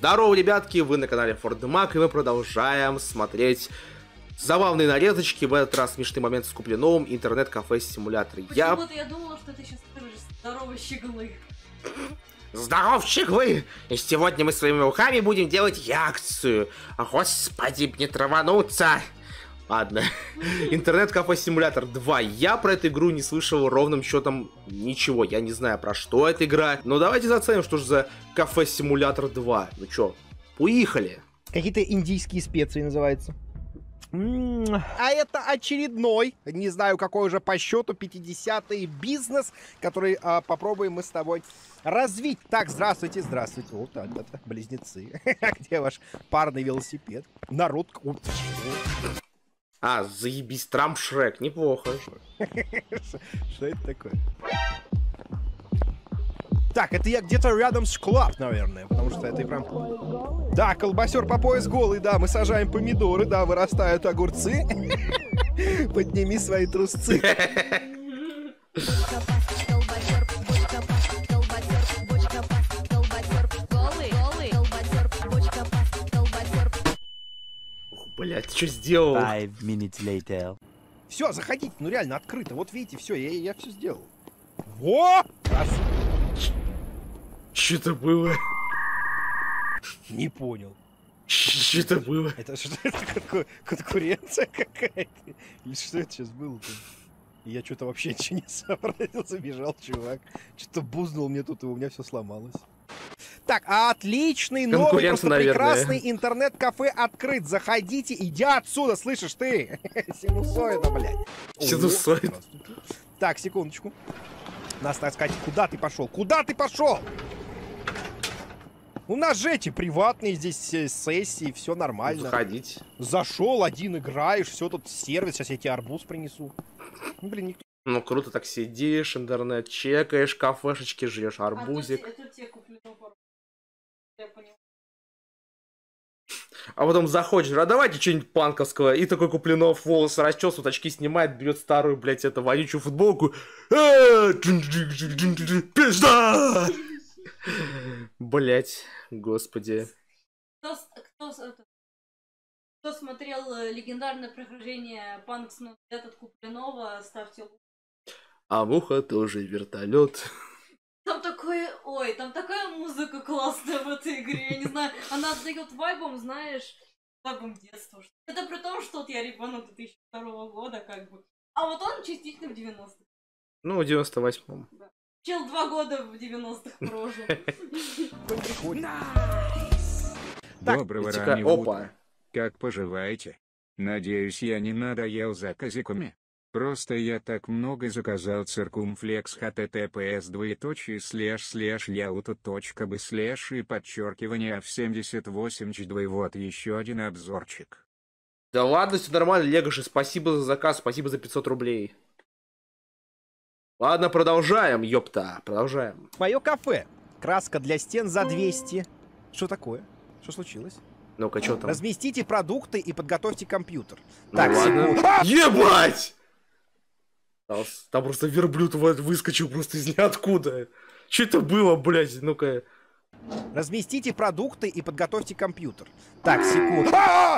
Здорово, ребятки, вы на канале Фордемак, и мы продолжаем смотреть забавные нарезочки, в этот раз смешный момент с Куплиновым, интернет-кафе-симулятор. Почему-то я думала, что ты сейчас скажешь «Здорово, щеглы». Здоров, щеглы! И сегодня мы своими руками будем делать акцию. Господи, мне травануться! Ладно. Интернет-кафе-симулятор 2. Я про эту игру не слышал ровным счетом ничего. Я не знаю, про что эта игра. Но давайте заценим, что же за кафе-симулятор 2. Ну чё, поехали. Какие-то индийские специи называются. А это очередной, не знаю какой уже по счету, 50-й бизнес, который попробуем мы с тобой развить. Так, здравствуйте, здравствуйте. Вот так, это близнецы. Где ваш парный велосипед? Народ. А, заебись, Трамп Шрек, неплохо. Что это такое? Так, это я где-то рядом с Клаб, наверное, потому что это и прям... Да, колбасер по пояс голый, да, мы сажаем помидоры, да, вырастают огурцы. Подними свои трусцы. Блять, ты что сделал? 5 minutes later. Все, заходите, ну реально открыто. Вот видите, все, я все сделал. Во! Раз. Что это было? Не понял. Что это было? Это что это? Конкуренция какая-то? Или что это сейчас было-то? Я что-то вообще ничего не сообразил, забежал чувак. Что-то бузнул мне тут, и у меня все сломалось. Так, отличный, новый, просто прекрасный интернет-кафе открыт. Заходите, иди отсюда, слышишь ты? Синусоида, блядь. Синусоид. Так, секундочку. Нас, так сказать, куда ты пошел? Куда ты пошел? У нас же эти приватные здесь сессии, все нормально. Заходить. Зашел, один играешь, все тут сервис, сейчас я тебе арбуз принесу. Ну, блин, никто... Ну, круто, так сидишь, интернет чекаешь, кафешечки, жрешь арбузик. А потом заходишь, а давайте что-нибудь панковского. И такой Куплинов волосы расчесывает, очки снимает, берет старую, блядь, эту вонючую футболку. Пизда! Блять, господи. Кто смотрел легендарное прохождение Панкс от Куплинова, ставьте лайк. А муха тоже вертолет. Там такое, ой, там такая музыка классная в этой игре, я не знаю, она отдает вайбом, знаешь, вайбом детства. Это при том, что вот я ребенок 2002 года, как бы. А вот он частично в 90-х. Ну, в 98-м. Да. Чел 2 года в 90-х прожил. Доброго раннего Опа. утра. Как поживаете? Надеюсь, я не надоел заказиками. Просто я так много заказал циркумфлекс https://yautut.by/ и подчеркивание f78 вот еще один обзорчик. Да ладно, все нормально, Легоши, спасибо за заказ, спасибо за 500 рублей. Ладно, продолжаем, ёпта, продолжаем. Мое кафе. Краска для стен за 200. Что такое? Что случилось? Ну-ка, что там? Разместите продукты и подготовьте компьютер. Ну, Так, ладно. секунду. Ебать! Там просто верблюд выскочил просто из ниоткуда. Что это было, блядь? Ну-ка. Разместите продукты и подготовьте компьютер. Так, секунду.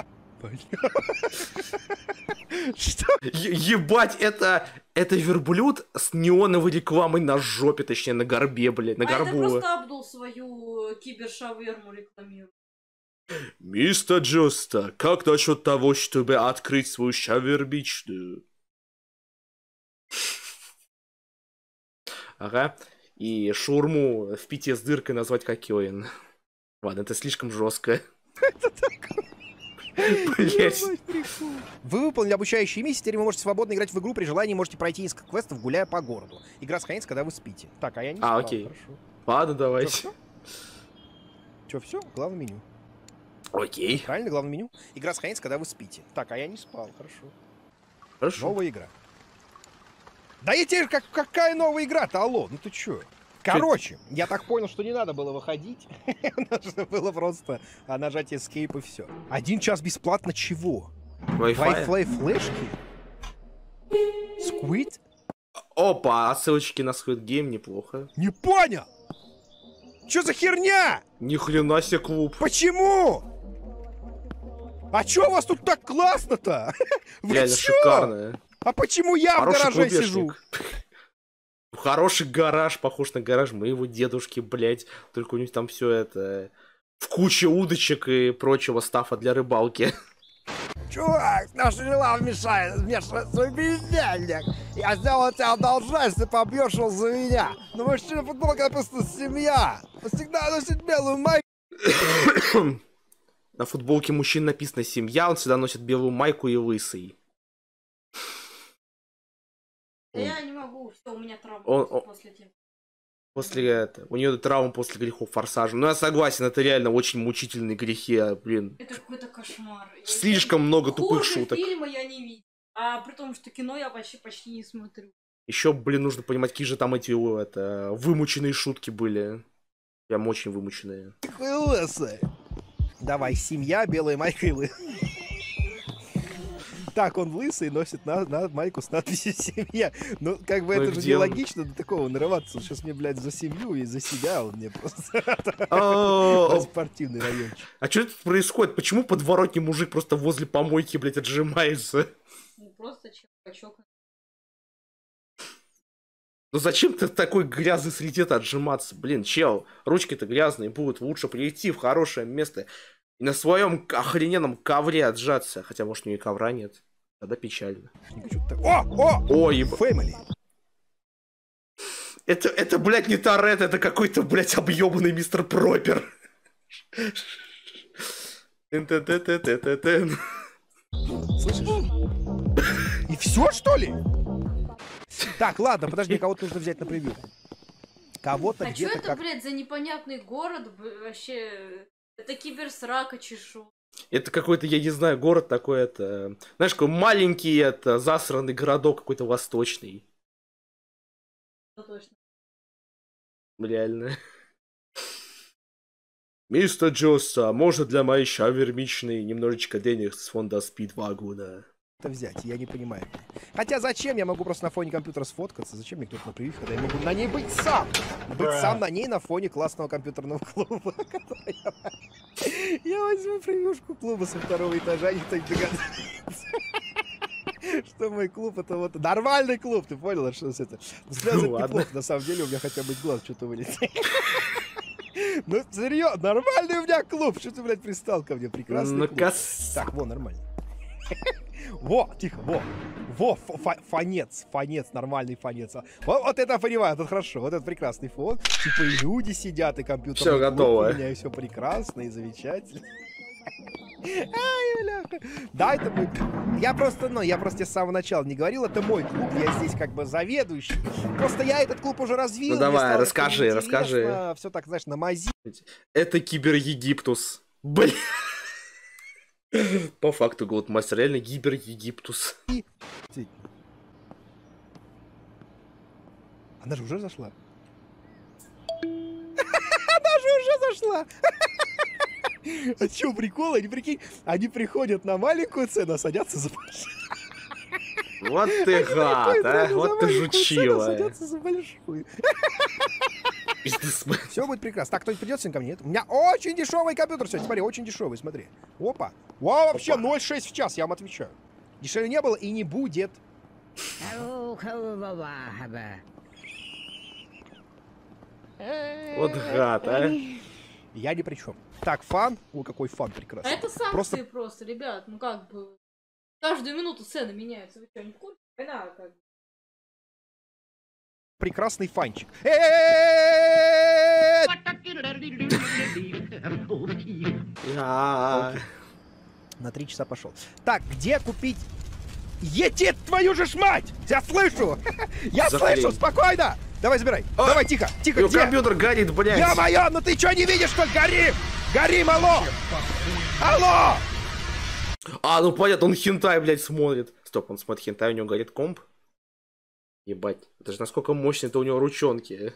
Что? Ебать, это верблюд с неоновой рекламой на жопе, точнее, на горбе, блядь, на горбу. Это просто Абдул свою кибершаверму рекламирует. Мистер Джоста, как насчет того, чтобы открыть свою шавермичную? Ага. И шаурму в пите с дыркой назвать кокёин. Ладно, это слишком жестко. Это такое? Блять. Вы выполнили обучающие миссии, теперь вы можете свободно играть в игру, при желании можете пройти несколько квестов, гуляя по городу. Игра сохранится, когда вы спите. Так, а я не спал. Окей. Хорошо. Ладно, давайте. Чё, все? Главное меню. Окей. Правильно, главное меню. Игра сохранится, когда вы спите. Так, а я не спал. Хорошо. Хорошо. Новая игра. Да и теперь какая новая игра-то, алло? Ну ты чё? Короче, я так понял, что не надо было выходить. Нужно было просто нажать Escape и все. 1 час бесплатно чего? Wi-Fi флешки? Squid? Опа, а ссылочки на Squid Game неплохо. Не понял! Чё за херня? Ни хрена себе клуб. Почему? А чё у вас тут так классно-то? Вы Реально чё? шикарно. А почему я в Хороший гараже клубешник. сижу? Хороший гараж, похож на гараж моего дедушки, блять. Только у них там все это в куче удочек и прочего стафа для рыбалки. Чувак, наши дела вмешиваться в бездельник. Я сделал тебе одолжение, ты побьешь его за меня. Но мужчина футболка просто семья. Всегда носит белую майку. На футболке мужчин написано «семья», он всегда носит белую майку и лысый. Да я не могу, что у меня травма Он- после тебя. После этого. У нее травма после грехов форсажа. Ну, я согласен, это реально очень мучительные грехи, блин. Это какой-то кошмар. Слишком много тупых Хуже шуток. фильма я не видел. А при том, что кино я почти не смотрю. Еще, блин, нужно понимать, какие же там эти вымученные шутки были. Прям очень вымученные. Лысый. Давай, семья, белая майка и лысый. Так, он лысый, носит на майку с надписью «семья». Ну, как бы Ну и это же где он? нелогично до такого нарываться. Он сейчас мне, блядь, за семью и за себя он мне просто... А Спортивный райончик. что тут происходит? Почему подворотный мужик просто возле помойки, блядь, отжимается? Ну просто чувачок. Ну зачем ты в такой грязной среде-то отжиматься? Блин, чел, ручки-то грязные будут. Лучше прийти в хорошее место и на своем охрененном ковре отжаться. Хотя, может, у нее и ковра нет. Тогда печально. О! Ой, еб... Фэмили. Это, блядь, не Торетто, это какой-то, блядь, объебанный мистер Пропер. Тын-тын-тын-тын-тын-тын. Слышишь? И все, что ли? Так, ладно, подожди, кого-то нужно взять на превью. Кого-то А что где-то это, как... блядь, за непонятный город? Вообще, это киберсрака чешу. Это какой-то, я не знаю, город такой, это... Знаешь, какой маленький, это, засранный городок какой-то восточный. Ну, точно. Реально. Мистер Джосса, можно для моей шавермичной немножечко денег с фонда спидвагона? взять, я не понимаю. Хотя зачем? Я могу просто на фоне компьютера сфоткаться. Зачем мне кто-то на превью, когда я могу на ней быть сам? Быть сам на ней на фоне классного компьютерного клуба. Я возьму превьюшку клуба со второго этажа, никто не догадается. Что мой клуб это вот нормальный клуб, ты понял, что это? Это неплохо, на самом деле у меня хотя бы глаз что-то вылетит. Ну, серьезно, нормальный у меня клуб. Что ты, блядь, пристал ко мне? Прекрасный клуб. Так, во, нормально. Во, тихо, во, фонец, нормальный фонец. Вот это я понимаю, это хорошо, вот это прекрасный фон. Типа и люди сидят, и компьютер. Все готово. У меня все прекрасно и замечательно. Ай, бляха. Да, это мой... Я просто тебе с самого начала не говорил, это мой клуб, я здесь как бы заведующий. Просто я этот клуб уже развил. Ну давай, расскажи. Все так, знаешь, на мази. Это Кибер-Египтус. Блин. По факту Голдмастер, реально Кибер-Египтус. Она же уже зашла. Она же уже зашла. А чё, прикол? Они, прикинь, они приходят на маленькую цену, а садятся за большую. Вот ты гад, а? Вот ты жучила. Садятся за большую. Бизнесмен. Все будет прекрасно. Так, кто-нибудь придет сегодня ко мне? Нет? У меня очень дешевый компьютер сегодня. Смотри, очень дешевый, смотри. Опа. Вау, вообще 0,6 в час, я вам отвечаю. Дешевле не было и не будет. Вот гад, а? Я ни при чем. Так, фан. О, какой фан прекрасный. А это санкции просто, ребят. Ну как бы... Каждую минуту цены меняются. Вы что, не в курсе? Война как бы. Прекрасный фанчик. На 3 часа пошел. Так, где купить... Едет твою же ж мать! Я слышу! Я слышу! Спокойно! Давай, забирай! Давай, тихо! Тихо, где? Компьютер горит, блядь! Ё-моё, ну ты что, не видишь, что ли? Горим! Горим, алло! Алло! А, ну понятно, он хентай, блядь, смотрит. Стоп, он смотрит хентай, у него горит комп? Ебать, это же насколько мощные-то у него ручонки.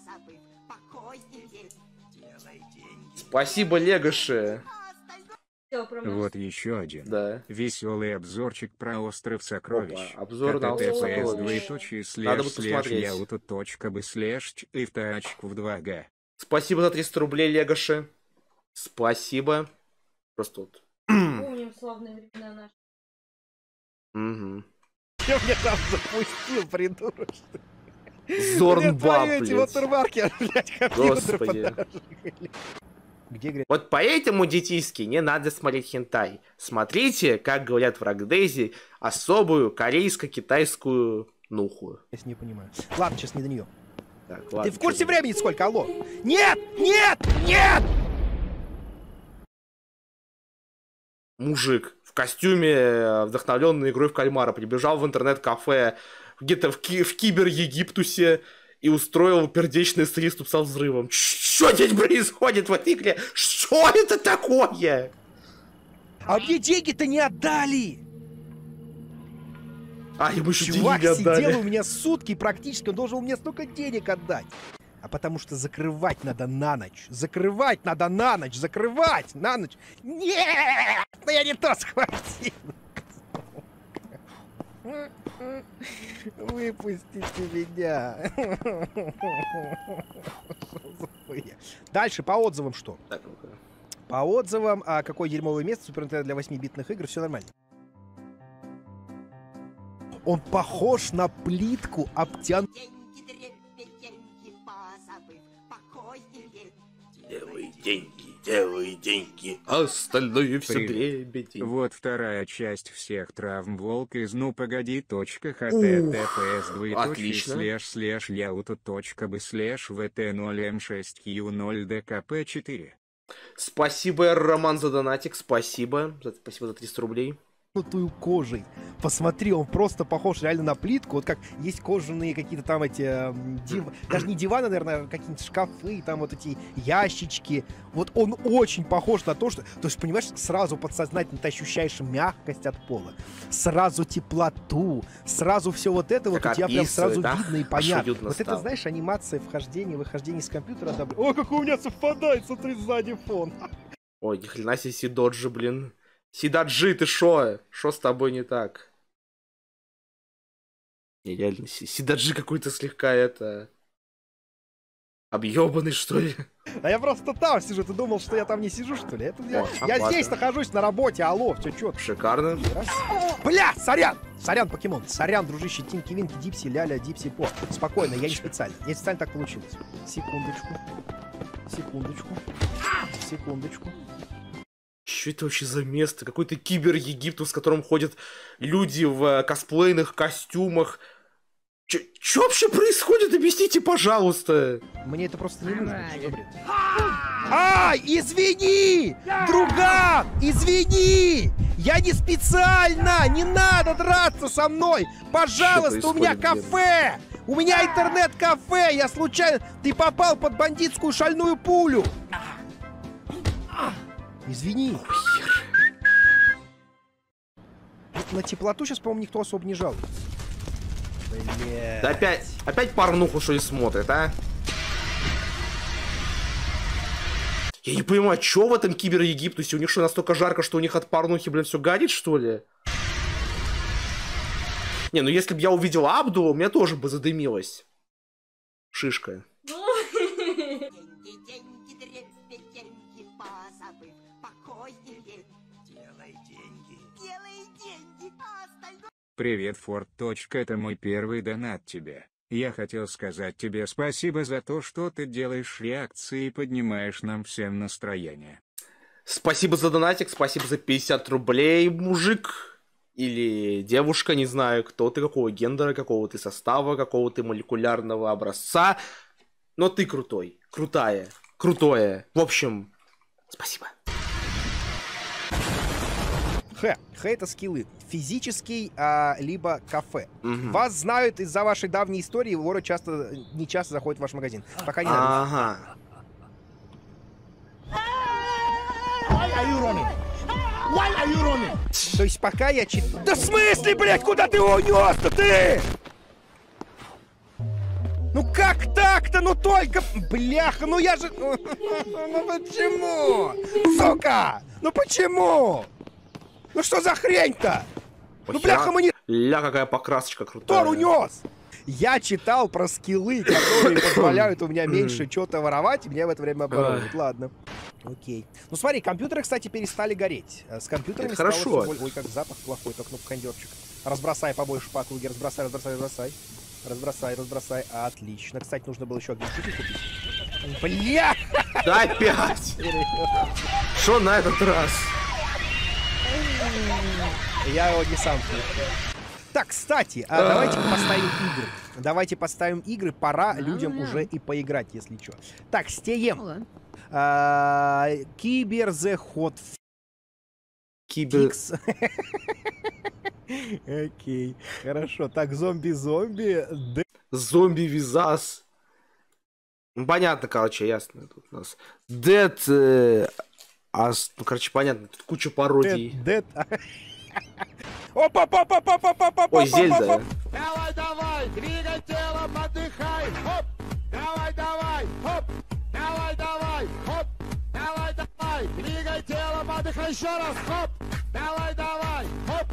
Спасибо, Легоши. Всё, про Вот еще один. Да. Веселый обзорчик про остров сокровищ. Опа, обзор на остров сокровищ. сокровищ. Надо бы посмотреть. и в тачку в 2Г. Спасибо за 300 рублей, Легоши. Спасибо. Просто вот. Помним славные времена наши. Угу. Я меня там запустил, придурок. Зорнбаб, эти блядь. ватермарки, блядь, компьютер Господи. подожгли. Где грязь? Вот поэтому, детиски, не надо смотреть хентай. Смотрите, как говорят в Рогдейзе, особую корейско-китайскую нуху. Я не понимаю. Ладно, сейчас не до нее. Так, Ты ладно, в курсе чё- времени сколько? Алло? Нет! Нет! Нет! Мужик в костюме, вдохновленный игрой в кальмара, прибежал в интернет-кафе где-то в Кибер-Египтусе и устроил пердечный приступ со взрывом. Что здесь происходит в этой игре? Что это такое? А мне деньги-то не отдали! А, ему еще Чувак деньги сидел отдали. у меня сутки практически, он должен мне столько денег отдать. А потому что закрывать надо на ночь. Закрывать надо на ночь. Закрывать на ночь. Нет! Ну я не то схватил. Выпустите меня. Дальше по отзывам что? Так, ну-ка. По отзывам, а какое дерьмовое место Супер Нинтендо для 8-битных игр, все нормально. Он похож на плитку обтянутую. Делай деньги, остальное все Привет. дребедень. Вот вторая часть всех травм волк из ну погоди .https отлично. //yauto.b/vt0m6q0dkp4. Спасибо, Роман, за донатик, спасибо. Спасибо за 300 рублей. Кожей. Посмотри, он просто похож реально на плитку. Вот как есть кожаные какие-то там эти... даже не диваны, наверное, а какие-нибудь шкафы, там вот эти ящички. Вот он очень похож на то, что... То есть, понимаешь, сразу подсознательно ты ощущаешь мягкость от пола, сразу теплоту, сразу все вот это вот у тебя прям сразу видно и понятно. Вот это, знаешь, анимация вхождения, выхождения с компьютера. Да, о, какой у меня совпадает, смотри, сзади фон. Ой, ни хрена себе Сидоджи, блин. Сидаджи, ты шо? Шо с тобой не так? Не, реально, Сидаджи какой-то слегка это... объебанный, что ли? А я просто там сижу, ты думал, что я там не сижу, что ли? Это я охвата. здесь нахожусь на работе, алло, все четко. Шикарно. Бля, сорян! Сорян, покемон. Сорян, дружище, Тинки, Винки, Дипси, Ляля, Дипси, По. Спокойно, я не специально. Не специально так получилось. Секундочку. Секундочку. Секундочку. Что это вообще за место? Какой-то кибер-Египтус, в котором ходят люди в косплейных костюмах. Что вообще происходит? Объясните, пожалуйста. Мне это просто не нужно. Что за бред? Ай, извини! Друган, извини! Я не специально! Не надо драться со мной! Пожалуйста, у меня кафе! У меня интернет-кафе! Я случайно... Ты попал под бандитскую шальную пулю! Извини. На теплоту сейчас, по-моему, никто особо не жалует. Блядь. Да опять порнуху что ли смотрит, а? Я не понимаю, что в этом кибер-Египтусе? У них что, настолько жарко, что у них от порнухи, блин, все горит, что ли? Не, ну если бы я увидел Абду, у меня тоже бы задымилась шишка. Привет, Форд. Это мой первый донат тебе. Я хотел сказать тебе спасибо за то, что ты делаешь реакции и поднимаешь нам всем настроение. Спасибо за донатик, спасибо за 50 рублей, мужик. Или девушка, не знаю, кто ты, какого гендера, какого ты состава, какого ты молекулярного образца. Но ты крутой, крутая, крутое. В общем, спасибо. Х это скиллы. Физический, либо кафе. Мгм. Вас знают из-за вашей давней истории, воры не часто заходят в ваш магазин. Пока не надо. Ага. То есть пока я Да в смысле, блядь, куда ты унес-то ты? Ну как так-то? Ну только... Бляха, ну я же... Ну почему? Сука! Ну почему? Ну что за хрень-то? Ну бляха, мы не... Ля, какая покрасочка крутая. Тор унес! Я читал про скиллы, которые позволяют у меня меньше что-то воровать, и меня в это время оборонят. Ладно. Окей. Ну смотри, компьютеры, кстати, перестали гореть. С компьютерами это стало хорошо. всё более... Ой, как запах плохой, как кнопкондерчик. Разбросай побольше по округе, разбросай. Разбросай. Отлично. Кстати, нужно было еще огнетушитель купить. Бля! Да опять! Что на этот раз? Я его не сам слышу. Так, кстати, давайте поставим игры. Пора людям уже и поиграть, если что. Так, стеем. Кибер The Hot Fix. Окей, хорошо. Так, зомби. Зомби Визас. Понятно, короче, ясно. Тут у нас Dead... ну, короче, понятно. Тут куча пародий. Опа-па-па-па-па-па-па-па-па! Ой, Зельда. Давай, двигай телом, отдыхай, хоп! Давай, хоп! Давай, хоп! Давай, двигай телом, отдыхай еще раз, хоп! Давай, хоп!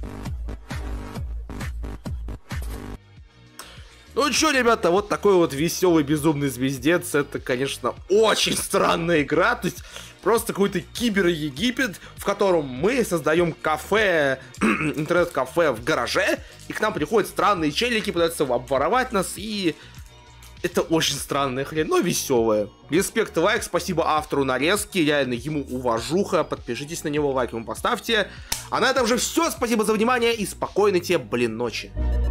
Ну что, ребята, вот такой вот веселый безумный звездец. Это, конечно, очень странная игра. То есть просто какой-то кибер-Египет, в котором мы создаем кафе, интернет-кафе в гараже, и к нам приходят странные челики, пытаются обворовать нас, и это очень странная хрень, но веселая. Респект, лайк, спасибо автору нарезки, реально ему уважуха, подпишитесь на него, лайк ему поставьте. А на этом же все, спасибо за внимание и спокойной тебе, ночи.